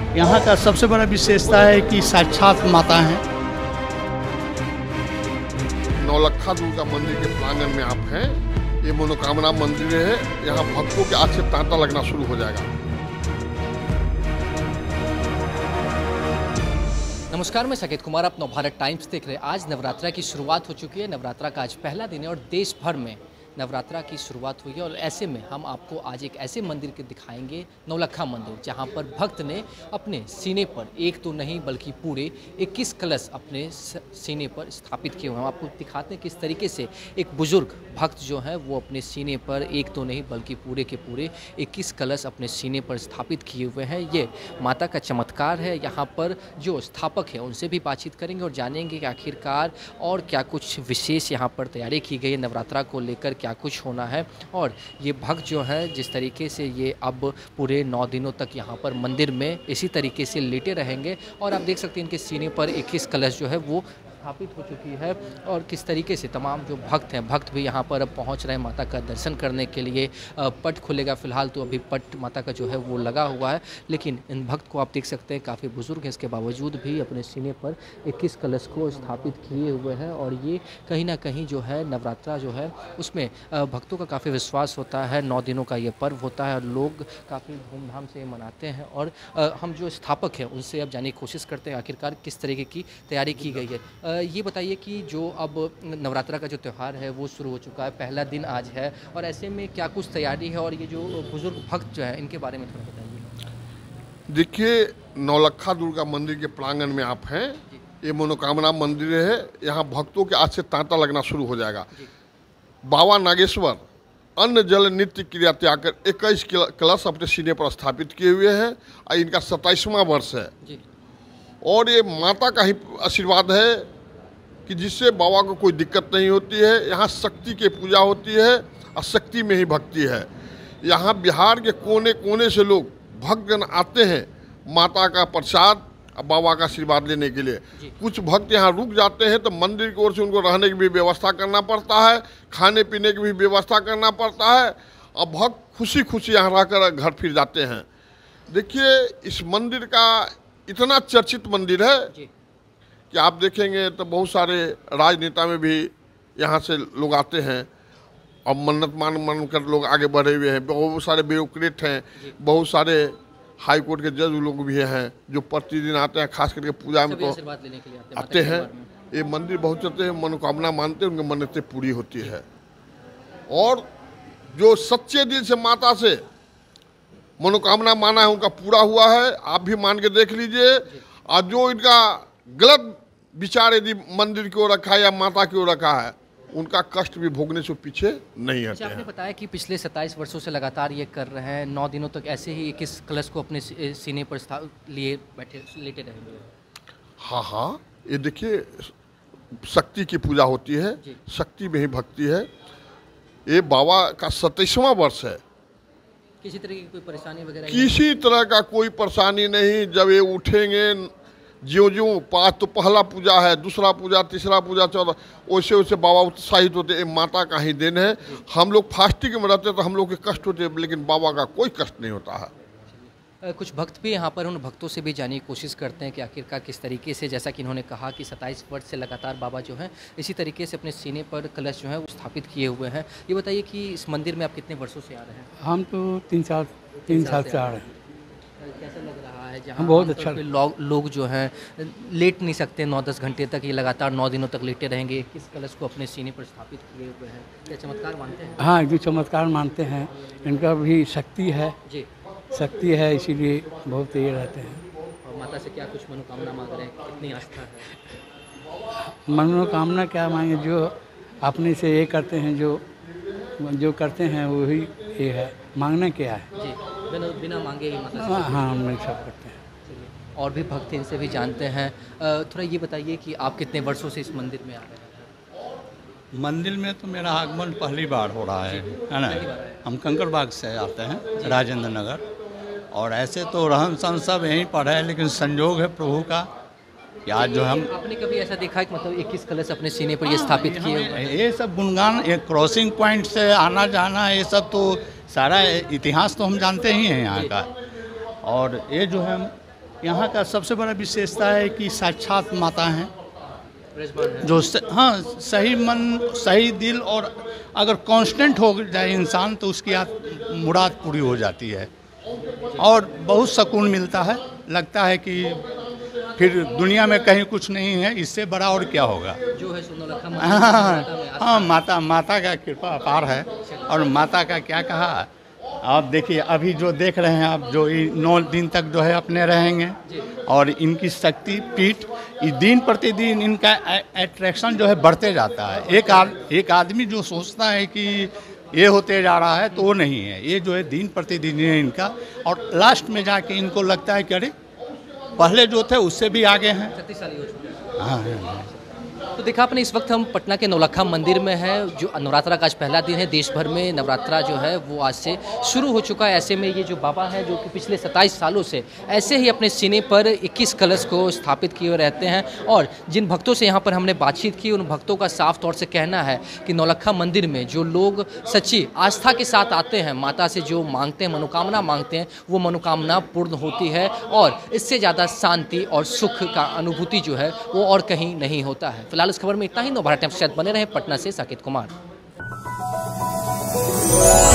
यहाँ का सबसे बड़ा विशेषता है कि साक्षात माता हैं। नौलखा दुर्गा मंदिर के प्रांगण में आप हैं। ये मनोकामना मंदिर है। यहाँ भक्तों के आज से तांता लगना शुरू हो जाएगा। नमस्कार, मैं साकेत कुमार, आप नवभारत टाइम्स देख रहे हैं। आज नवरात्रा की शुरुआत हो चुकी है। नवरात्रा का आज पहला दिन है और देश भर में नवरात्रा की शुरुआत हुई है। और ऐसे में हम आपको आज एक ऐसे मंदिर के दिखाएंगे, नौलखा मंदिर, जहां पर भक्त ने अपने सीने पर एक तो नहीं बल्कि पूरे 21 कलश अपने सीने पर स्थापित किए हुए हैं। हम आपको दिखाते हैं किस तरीके से एक बुजुर्ग भक्त जो है वो अपने सीने पर एक तो नहीं बल्कि पूरे के पूरे 21 कलश अपने सीने पर स्थापित किए हुए हैं। ये माता का चमत्कार है। यहाँ पर जो स्थापक है उनसे भी बातचीत करेंगे और जानेंगे कि आखिरकार और क्या कुछ विशेष यहाँ पर तैयारी की गई है नवरात्रा को लेकर, क्या कुछ होना है। और ये भक्त जो है जिस तरीके से ये अब पूरे 9 दिनों तक यहाँ पर मंदिर में इसी तरीके से लेटे रहेंगे। और आप देख सकते हैं इनके सीने पर 21 कलश जो है वो स्थापित हो चुकी है। और किस तरीके से तमाम जो भक्त हैं, भक्त भी यहाँ पर अब पहुँच रहे हैं माता का दर्शन करने के लिए। पट खुलेगा, फिलहाल तो अभी पट माता का जो है वो लगा हुआ है, लेकिन इन भक्त को आप देख सकते हैं काफ़ी बुजुर्ग हैं, इसके बावजूद भी अपने सीने पर 21 कलश को स्थापित किए हुए हैं। और ये कहीं ना कहीं जो है नवरात्रा जो है उसमें भक्तों का काफ़ी विश्वास होता है। 9 दिनों का ये पर्व होता है और लोग काफ़ी धूमधाम से मनाते हैं। और हम जो स्थापक हैं उनसे अब जानने की कोशिश करते हैं आखिरकार किस तरीके की तैयारी की गई है। ये बताइए कि जो अब नवरात्रा का जो त्यौहार है वो शुरू हो चुका है, पहला दिन आज है, और ऐसे में क्या कुछ तैयारी है और ये जो बुजुर्ग भक्त जो है इनके बारे में थोड़ा बताइए। देखिए, नौलखा दुर्गा मंदिर के प्रांगण में आप हैं। ये मनोकामना मंदिर है। यहाँ भक्तों के आज से तांता लगना शुरू हो जाएगा। बाबा नागेश्वर अन्न जल नित्य क्रिया त्याग कर 21 कलश अपने सीने पर स्थापित किए हुए हैं और इनका 27वां वर्ष है। और ये माता का ही आशीर्वाद है कि जिससे बाबा को कोई दिक्कत नहीं होती है। यहाँ शक्ति की पूजा होती है और शक्ति में ही भक्ति है। यहाँ बिहार के कोने कोने से लोग भक्तजन आते हैं माता का प्रसाद और बाबा का आशीर्वाद लेने के लिए। कुछ भक्त यहाँ रुक जाते हैं तो मंदिर की ओर से उनको रहने की भी व्यवस्था करना पड़ता है, खाने पीने की भी व्यवस्था करना पड़ता है, और भक्त खुशी खुशी यहाँ रहकर घर फिर जाते हैं। देखिए, इस मंदिर का इतना चर्चित मंदिर है कि आप देखेंगे तो बहुत सारे राजनेता में भी यहाँ से लोग आते हैं और मन्नत मान कर लोग आगे बढ़े हुए हैं। बहुत सारे ब्यूरोक्रेट हैं, बहुत सारे हाई कोर्ट के जज लोग भी हैं जो प्रतिदिन आते हैं, खास करके पूजा में तो आते हैं। ये मंदिर बहुत चलते हैं, मनोकामना मानते हैं, उनकी मन्नतें पूरी होती है। और जो सच्चे दिल से माता से मनोकामना माना है उनका पूरा हुआ है। आप भी मान के देख लीजिए। और जो इनका गलत विचार यदि मंदिर की ओर रखा है या माता की ओर रखा है, उनका कष्ट भी भोगने से पीछे नहीं हटते हैं। आपने बताया कि पिछले 27 वर्षों से लगातार ये कर रहे हैं, 9 दिनों तक ऐसे ही 21 कलश को अपने सीने पर लिए बैठे लेटे रहेंगे। हाँ, ये देखिए, शक्ति की पूजा होती है, शक्ति में ही भक्ति है। ये बाबा का 27वां वर्ष है। किसी तरह की कोई परेशानी वगैरह? किसी तरह का कोई परेशानी नहीं। जब ये उठेंगे, ज्यों पाँच तो पहला पूजा है, दूसरा पूजा, तीसरा पूजा, चौथा, वैसे वैसे बाबा उत्साहित होते। ये माता का ही देन है। हम लोग फास्टिंग में रहते तो हम लोग के कष्ट होते, लेकिन बाबा का कोई कष्ट नहीं होता है। कुछ भक्त भी यहाँ पर उन भक्तों से भी जानने की कोशिश करते हैं कि आखिरकार किस तरीके से, जैसा कि इन्होंने कहा कि 27 वर्ष से लगातार बाबा जो हैं इसी तरीके से अपने सीने पर कलश जो है वो स्थापित किए हुए हैं। ये बताइए कि इस मंदिर में आप कितने वर्षों से आ रहे हैं? हम तो 3 साल से आ रहे हैं। कैसा लग रहा है? जहाँ बहुत अच्छा। लोग जो हैं लेट नहीं सकते 9-10 घंटे तक, ये लगातार 9 दिनों तक लेटे रहेंगे, किस कलश को अपने सीने पर स्थापित किए हुए हैं। क्या चमत्कार मानते हैं? हाँ, जो चमत्कार मानते हैं। इनका भी शक्ति है जी, शक्ति है, इसीलिए बहुत ये रहते हैं। और माता से क्या कुछ मनोकामना मांग रहे हैं? कितनी आस्था है? मनोकामना क्या मांगे, जो अपने से ये करते हैं, जो करते हैं वही ये है। मांगना क्या है? जी, बिना मांगे ही माता से? हाँ, हम नहीं सब करते हैं। और भी भक्त इनसे भी जानते हैं। थोड़ा ये बताइए कि आप कितने वर्षों से इस मंदिर में आ रहे हैं? मंदिर में तो मेरा आगमन पहली बार हो रहा है ना। हम कंकड़बाग से आते हैं, राजेंद्र नगर। और ऐसे तो रहन सहन सब यहीं पर है, लेकिन संयोग है प्रभु का कि आज जो हम। आपने कभी ऐसा देखा है कि मतलब 21 कलश अपने सीने पर ये स्थापित किए हुए हैं? ये सब गुणगान, ये क्रॉसिंग पॉइंट से आना जाना, ये सब तो सारा इतिहास तो हम जानते ही हैं यहाँ का। और ये जो है यहाँ का सबसे बड़ा विशेषता है कि साक्षात माता हैं जो हाँ सही मन सही दिल और अगर कांस्टेंट हो जाए इंसान तो उसकी मुराद पूरी हो जाती है और बहुत सुकून मिलता है। लगता है कि फिर दुनिया में कहीं कुछ नहीं है, इससे बड़ा और क्या होगा। जो है नौलखा हाँ माता का कृपा अपार है। और माता का क्या कहा, आप देखिए अभी जो देख रहे हैं आप, जो 9 दिन तक जो है अपने रहेंगे और इनकी शक्ति पीठ दिन प्रतिदिन इनका अट्रैक्शन जो है बढ़ते जाता है। एक आदमी जो सोचता है कि ये होते जा रहा है तो वो नहीं है, ये जो है दिन प्रतिदिन है इनका। और लास्ट में जाके इनको लगता है कि अरे पहले जो थे उससे भी आगे हैं, शक्तिशाली हो चुके हैं। हाँ। तो देखा आपने, इस वक्त हम पटना के नौलखा मंदिर में है। जो नवरात्रा का आज पहला दिन है, देश भर में नवरात्रा जो है वो आज से शुरू हो चुका है। ऐसे में ये जो बाबा हैं जो कि पिछले 27 सालों से ऐसे ही अपने सीने पर 21 कलश को स्थापित किए रहते हैं। और जिन भक्तों से यहाँ पर हमने बातचीत की, उन भक्तों का साफ तौर से कहना है कि नौलखा मंदिर में जो लोग सच्ची आस्था के साथ आते हैं, माता से जो मांगते हैं, मनोकामना मांगते हैं, वो मनोकामना पूर्ण होती है। और इससे ज़्यादा शांति और सुख का अनुभूति जो है वो और कहीं नहीं होता है। फिलहाल इस खबर में इतना ही। नवभारत टाइम्स के साथ बने रहे पटना से साकेत कुमार।